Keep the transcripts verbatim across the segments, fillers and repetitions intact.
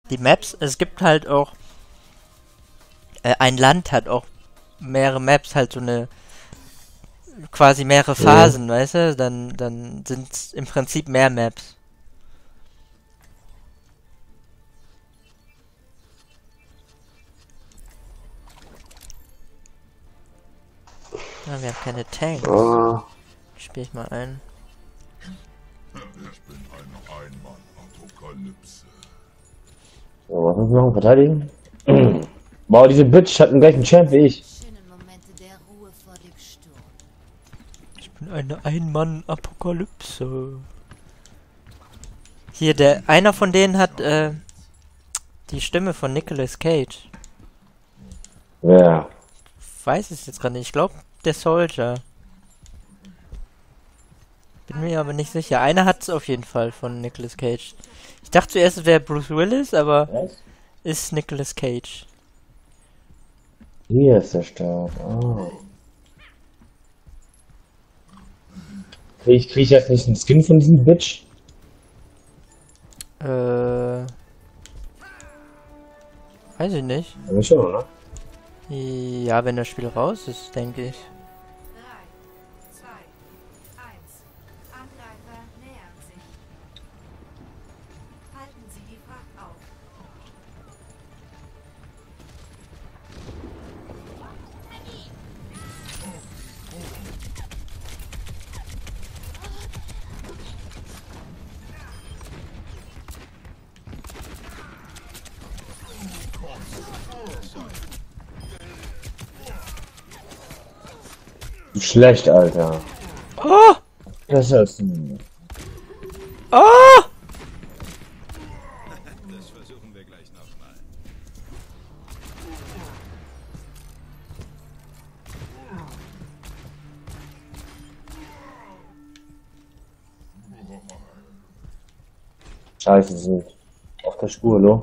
Die Maps, es gibt halt auch, äh, ein Land hat auch mehrere Maps, halt so eine, quasi mehrere Phasen, ja. Weißt du? Dann, dann sind es im Prinzip mehr Maps. Ja, wir haben keine Tanks. Oh. Spiel ich mal ein. Ich bin eine Einmann-Apokalypse. So, was müssen wir noch verteidigen? Boah, diese Bitch hat den gleichen Champ wie ich. Ich bin eine Ein-Mann-Apokalypse. Hier, der, einer von denen hat, äh, die Stimme von Nicolas Cage. Ja. Weiß es jetzt gerade nicht. Ich glaube, der Soldier. Bin mir aber nicht sicher. Einer hat es auf jeden Fall von Nicolas Cage. Ich dachte zuerst, es wäre Bruce Willis, aber Was? ist Nicolas Cage. Hier ist der Start. Oh. Krieg ich, krieg ich jetzt nicht einen Skin von diesem Bitch? Äh. Weiß ich nicht. Ja, schon, oder? Ja, wenn das Spiel raus ist, denke ich. Schlecht, Alter. Oh! Das ist Oh! Das versuchen wir gleich nochmal. Scheiße, sie sind auf der Spur, ne?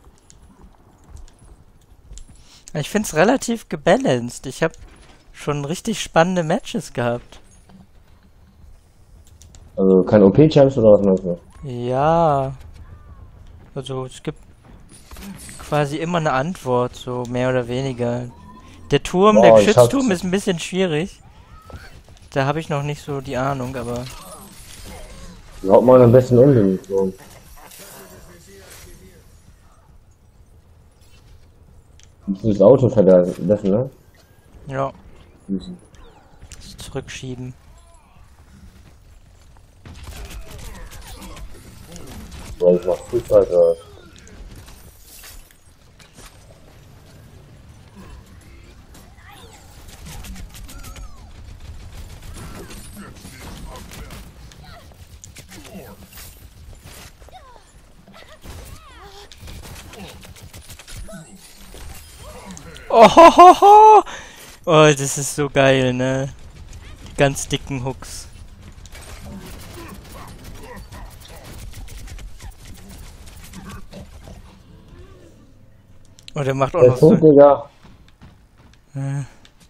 Ich find's relativ gebalanced. Ich habe schon richtig spannende Matches gehabt. Also kein O P-Champs oder was meinst du? Ja. Also es gibt quasi immer eine Antwort, so mehr oder weniger. Der Turm, Boah, der ich Geschützturm hab's- ist ein bisschen schwierig. Da habe ich noch nicht so die Ahnung, aber... Die haut mal am besten unten. So. Das Auto verlassen, ne? Ja, Müssen. zurückschieben. So, ich mach Frühzeit, oder? Oh, ho, ho, ho. Oh, das ist so geil, ne? Die ganz dicken Hooks. Oh, der macht auch Der noch so... Punkt, Digga. Äh.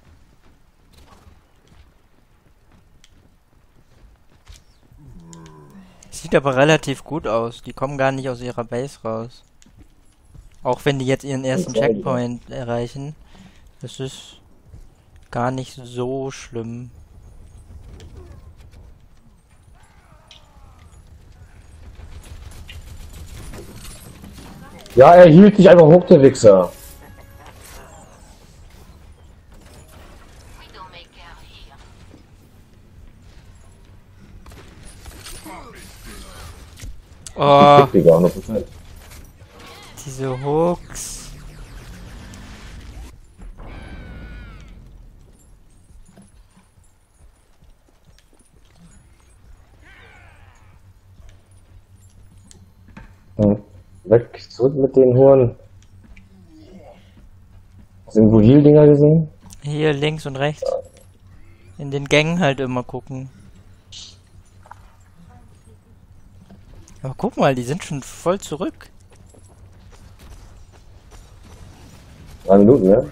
Sieht aber relativ gut aus. Die kommen gar nicht aus ihrer Base raus. Auch wenn die jetzt ihren ersten Okay, Checkpoint erreichen. Das ist gar nicht so schlimm. Ja, er hielt sich einfach hoch, der Wichser. Oh, Fick, Digga, hundert Prozent. diese Hooks. Hm. Weg, zurück mit den Huren. Hast du irgendwo Heal-Dinger gesehen? Hier links und rechts. In den Gängen halt immer gucken. Aber guck mal, die sind schon voll zurück. Drei Minuten, ne?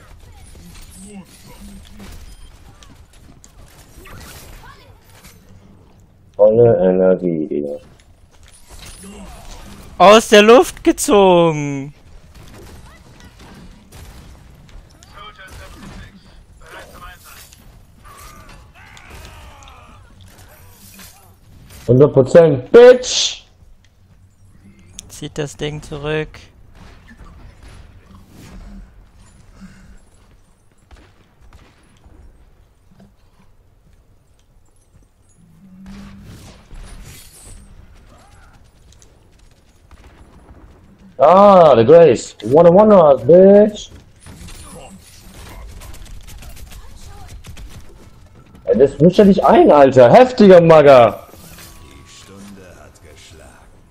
Volle Energie, Digga. Aus der Luft gezogen. hundert Prozent, Bitch! Zieht das Ding zurück. Ah, the Grace. One on one us, bitch. Ey, das mischt ja nicht ein, Alter. Heftiger Magger. Die Stunde hat geschlagen.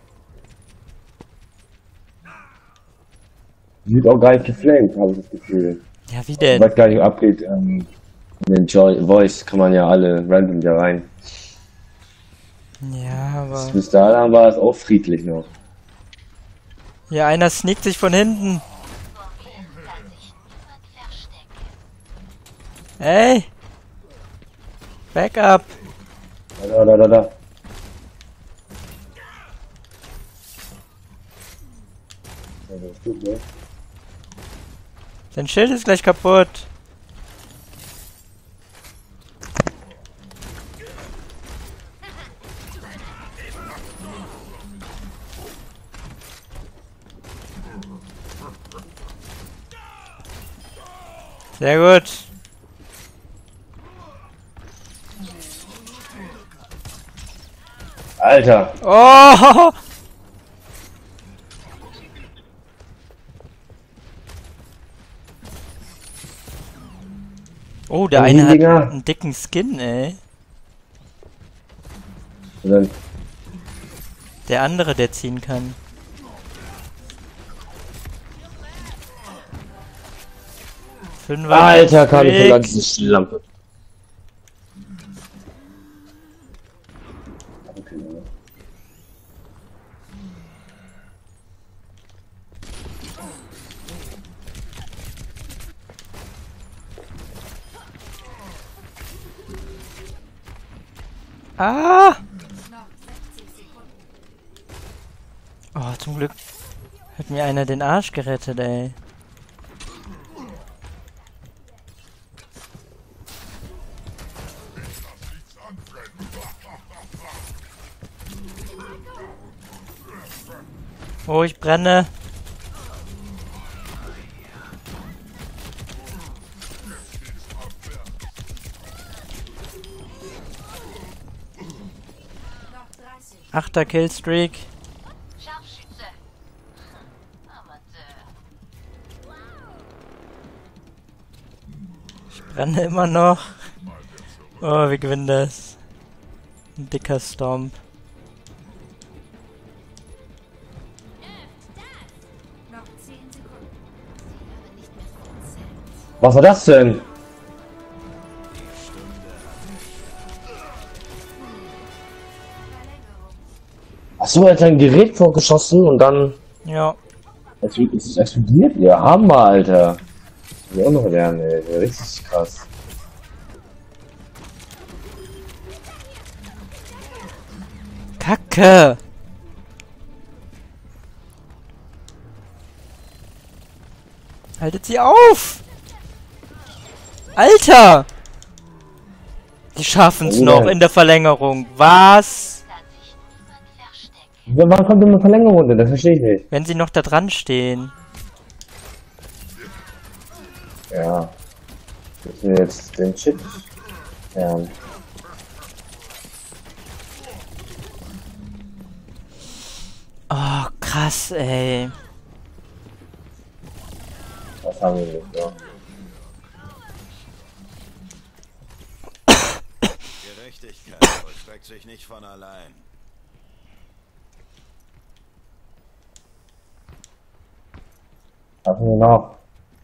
Sieht auch gar nicht geflamed, habe ich das Gefühl. Ja, wie Ich denn? weiß gar nicht, was abgeht. Ähm, in den Joy Voice kann man ja alle random da rein. Ja, aber... Bis dahin war es auch friedlich noch. Ja, einer sneakt sich von hinten. Hey! Backup! Da, da, da, da. Ja, das ist gut, ne? Sein Schild ist gleich kaputt. Sehr gut. Alter! Oh! Oh, der Und eine die hat Dinger? einen dicken Skin, ey. Und dann, Der andere, der ziehen kann. Fünfer Alter, kann ich Trick. verlangen, diese Lampe. Ah! Oh, zum Glück hat mir einer den Arsch gerettet, ey. Oh, ich brenne. Achter Killstreak. Scharfschütze. Amateur. Ich brenne immer noch. Oh, wir gewinnen das. Ein dicker Stomp. Noch zehn Sekunden. Sie haben nicht mehr viel Zeit. Was war das denn? Achso, er hat ein Gerät vorgeschossen und dann. Ja. Es ist es explodiert? Ja, Hammer, Alter. Ich will auch noch lernen, ey. Das ist richtig krass. Kacke! Haltet sie auf! Alter! Die schaffen's Ja. noch in der Verlängerung. Was? Kann sich niemand verstecken. Wann kommt denn eine Verlängerung denn? Das verstehe ich nicht. Wenn sie noch da dran stehen. Ja. Ich will jetzt den Chip. Ja. Oh, krass, ey. Was haben wir nicht, ja. Gerechtigkeit vollstreckt sich nicht von allein. Was haben wir noch?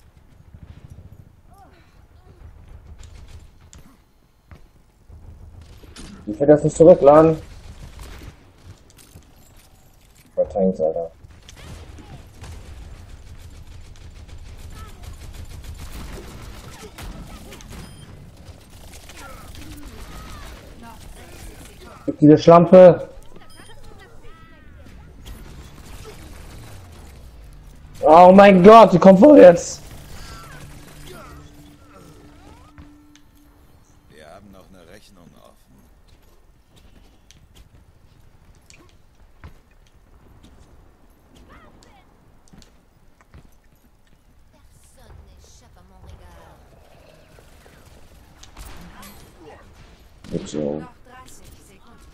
Wie viel das nicht zurückladen? Tanks, Alter. Gib diese Schlampe! Oh mein Gott, die kommt vorwärts. Wir haben noch eine Rechnung offen. Personne n'échappe à mon regard. Gut so. Noch dreißig Sekunden.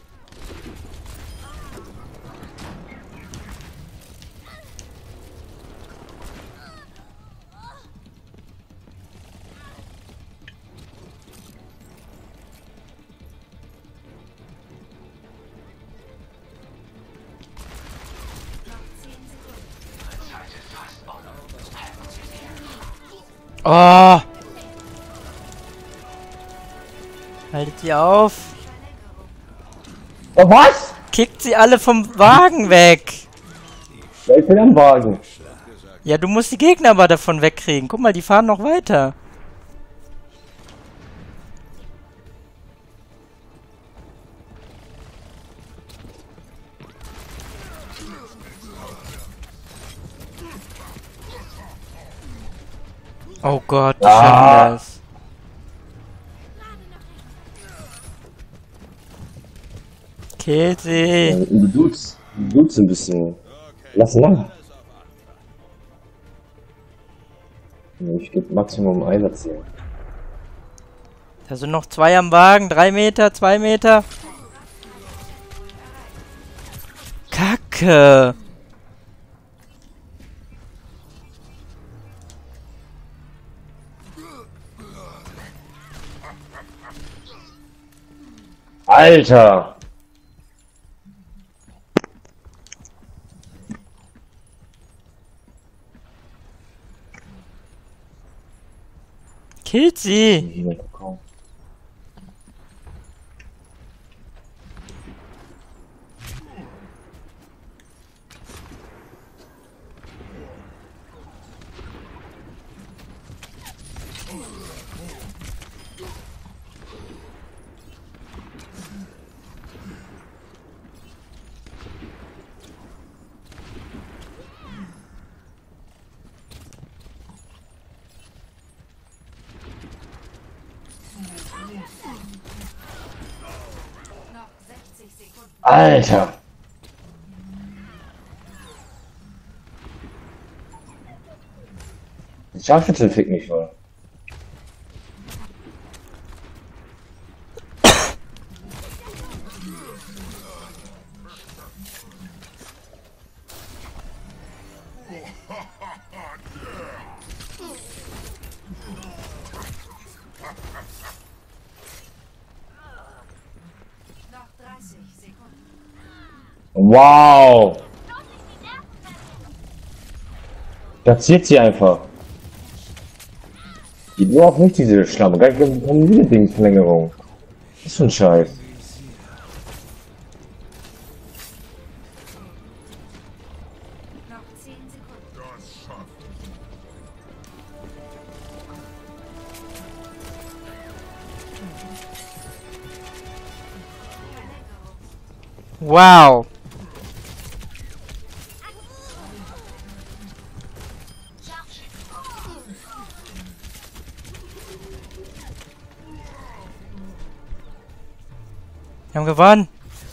Noch zehn Sekunden. Oh! Haltet sie auf! Oh, was? Kickt sie alle vom Wagen weg! Wer ist denn am Wagen? Ja, du musst die Gegner aber davon wegkriegen. Guck mal, die fahren noch weiter. Oh Gott, die Ah. schaffen das. Kill sie. Du duzt. Du duzt ein bisschen. Lass lang. Ich gebe Maximum Einsatz hier. Da sind noch zwei am Wagen. Drei Meter, zwei Meter. Kacke. Alter! Killt sie. Noch sechzig Sekunden. Alter! Die Scharfschütze fickt mich voll. Noch dreißig Sekunden. Wow! Platziert sie einfach. Geht nur auf nicht diese Schlampe. Gar keine Dingsverlängerung. Was ist für ein Scheiß? Noch zehn Sekunden. Wow. Wir haben gewonnen.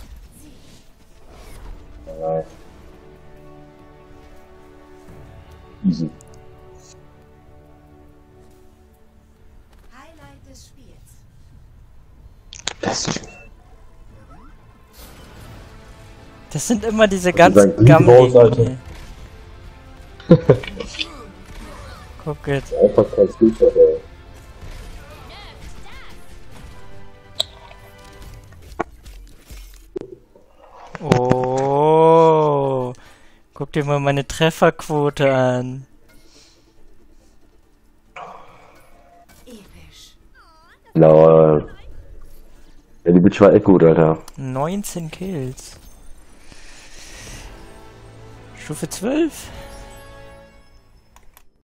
Alright. Easy. Highlight des Spiels. Das ist Das sind immer diese sagen, ganz Big gammeligen. Balls, Alter. Guck jetzt. einfach kein Skillshot, ey. Oh. Guck dir mal meine Trefferquote an. Episch. Lol. Ja, die Bitch war echt gut, Alter. neunzehn Kills. Stufe zwölf.